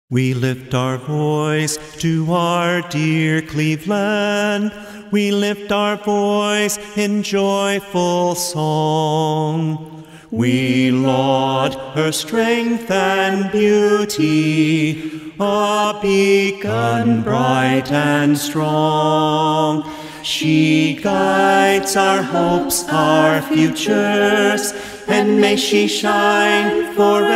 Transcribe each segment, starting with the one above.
We lift our voice to our dear Cleveland. We lift our voice in joyful song. We laud her strength and beauty, a beacon bright and strong. She guides our hopes, our futures, and may she shine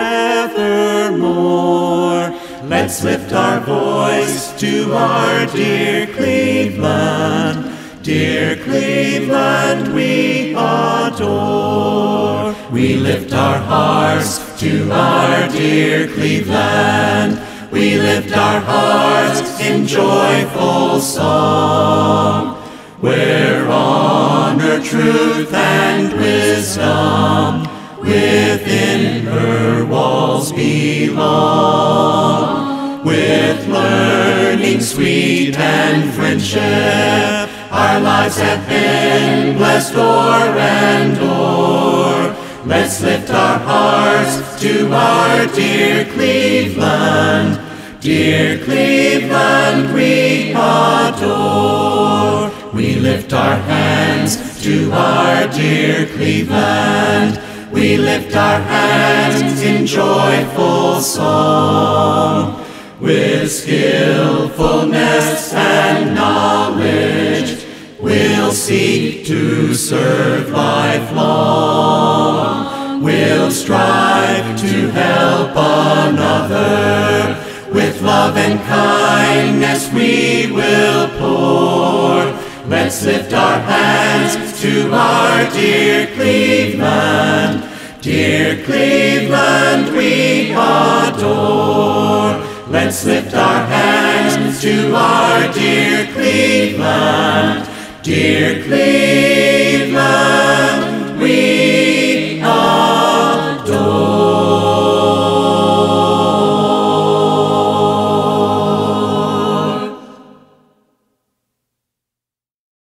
forevermore. Let's lift our voice to our dear Cleveland. Dear Cleveland we adore. We lift our hearts to our dear Cleveland. We lift our hearts in joyful song, where honor, truth, and wisdom within her walls belong. With learning sweet and friendship, our lives have been blessed o'er and o'er. Let's lift our hearts to our dear Cleveland. Dear Cleveland we adore. We lift our hands to our dear Cleveland. We lift our hands in joyful song. With skillfulness and knowledge, we'll seek to serve lifelong. We'll strive to help another. With love and kindness we will pour. Let's lift our hands to our dear Cleveland. Dear Cleveland we adore. Let's lift our hands to our dear Cleveland. Dear Cleveland.